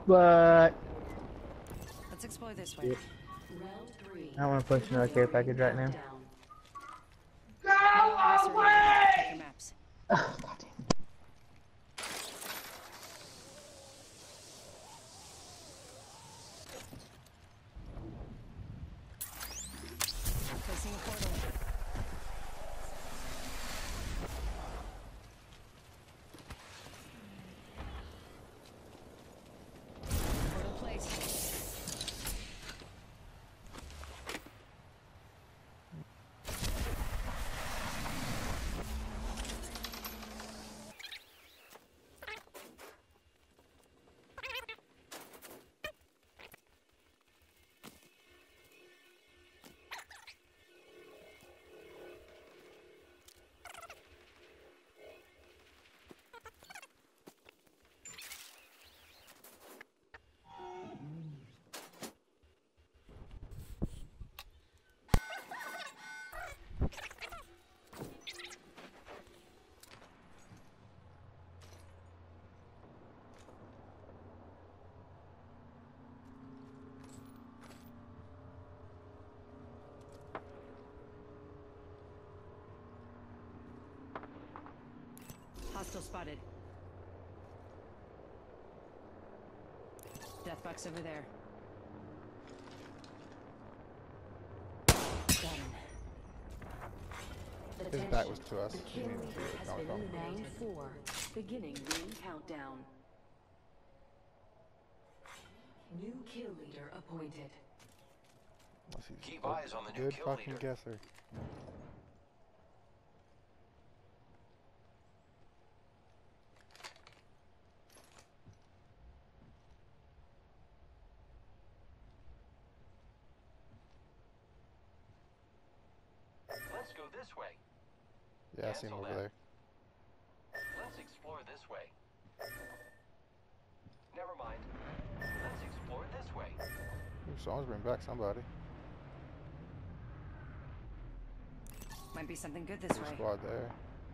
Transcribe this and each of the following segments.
but Let's explore this way. yeah, Round 3. I don't want to push another care package right now. Countdown. Go away! Check your maps. Oh, God damn. Placing a portal. Portal placed. Hostile spotted. Death box over there. Got him. His back was to us. The kill leader has been round 4. Beginning ring countdown. New kill leader appointed. Keep eyes on the new Good kill fucking leader. guesser. Let's go this way. Yeah, I seen him Cancel over that. there. Let's explore this way. Never mind. Let's explore this way. Ooh, someone's bringing back somebody. Might be something good this There's a way. squad there.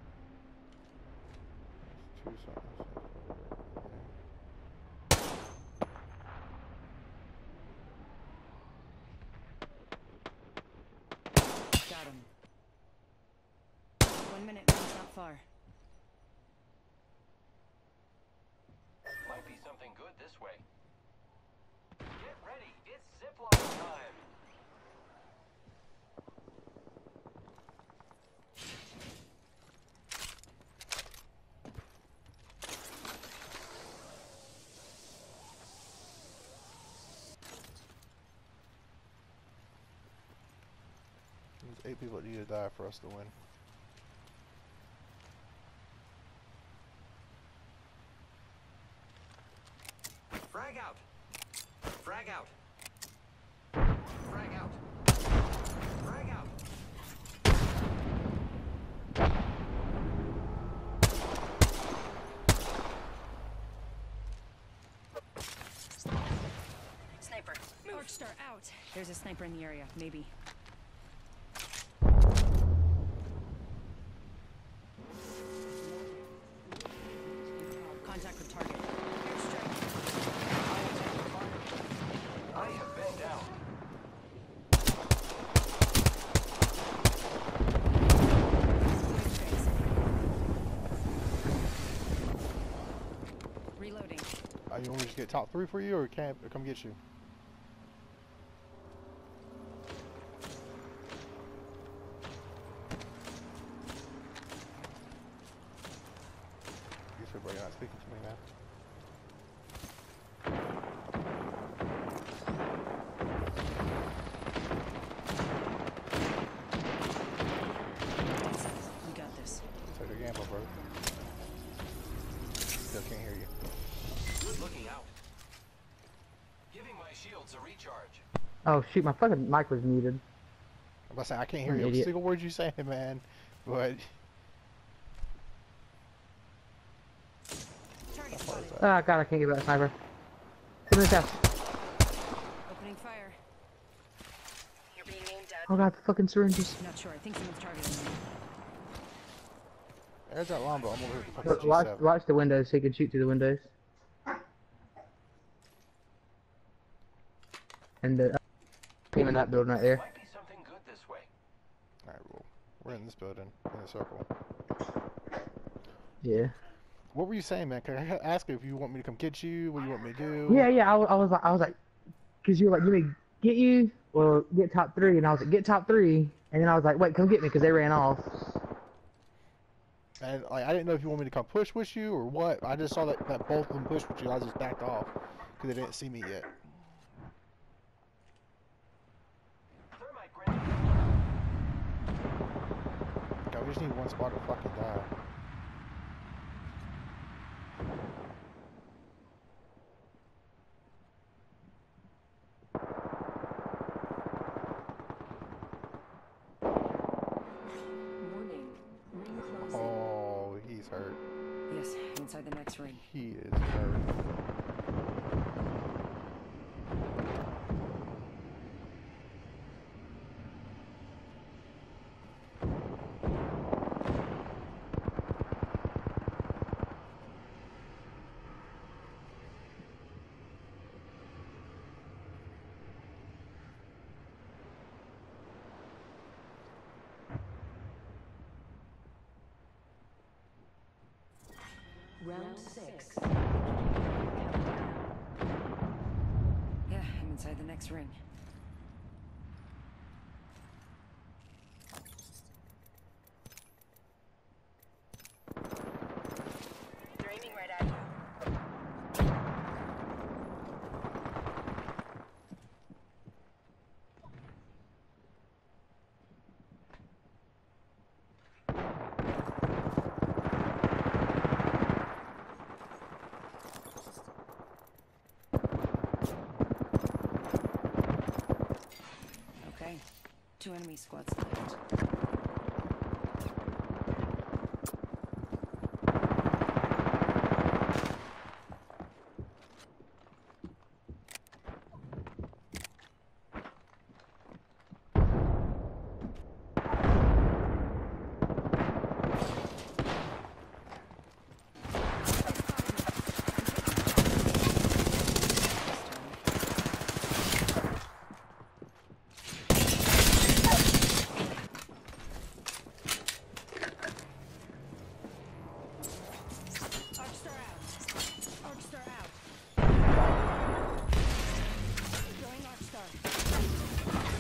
There's two something. Got him. 1 minute, ring's not far. Might be something good this way. Get ready. It's zipline time. There's 8 people that need to die for us to win. Frag out. Frag out. Frag out. Frag out. Sniper. Arcstar out. There's a sniper in the area. Maybe. Contact with target. Airstrike. I have been down. Reloading. You want me to just get top 3 for you, or can't come get you? I guess everybody's not speaking to me now. We got this. Take a gamble, brother. Still can't hear you. Good looking out. Giving my shields a recharge. Oh shoot, my fucking mic was muted. I'm about to say, I can't hear An you. idiot. A single word you saying, man. But Target spotted. Oh god, I can't get that sniper. Come in this house. Opening fire. You're being aimed at. Oh god, the fucking syringes. Not sure. I think someone's targeting me. there's that longbow. I'm over here with the fucking Watch, G7. watch the windows so you can shoot through the windows. And the team in that building right there. Might be something good this way. Alright, well, we're in this building, in a circle. Yeah. What were you saying, man? Can I ask you if you want me to come get you? What you want me to do? Yeah, yeah. I was like, cause you were like, you may get you or get top 3, and I was like, get top 3, and then I was like, wait, come get me, cause they ran off. And like, I didn't know if you want me to come push with you or what. I just saw that both of them pushed with you. I just backed off because they didn't see me yet. Thermite grenade. God, we just need one spot to fucking die. Warning. Ring closing. Oh, he's hurt. Yes, inside the next ring. He is hurt. Round 6. Yeah, I'm inside the next ring. They're aiming right at you. Okay, 2 enemy squads left. Arcstar out. Arcstar out. Throwing Arcstar.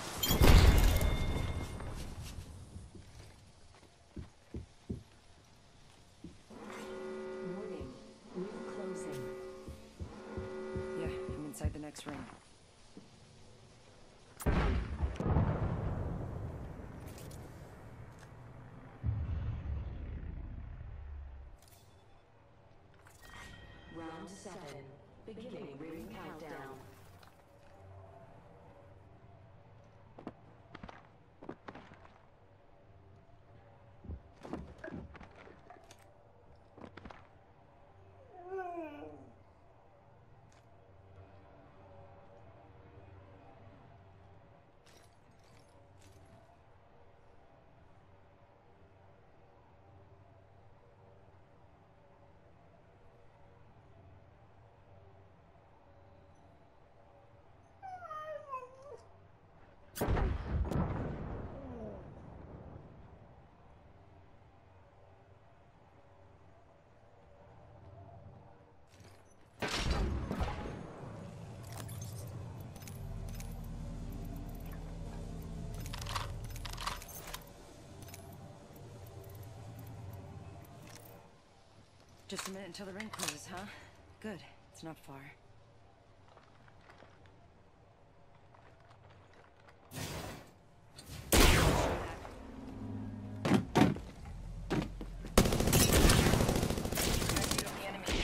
Warning. Ring closing. Yeah, I'm inside the next ring. Round 7. Beginning ring countdown. Just a minute until the ring closes, huh? Good. It's not far. The enemy.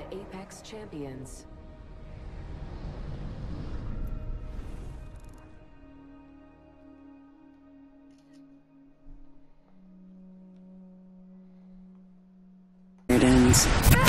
the Apex Champions. It ends.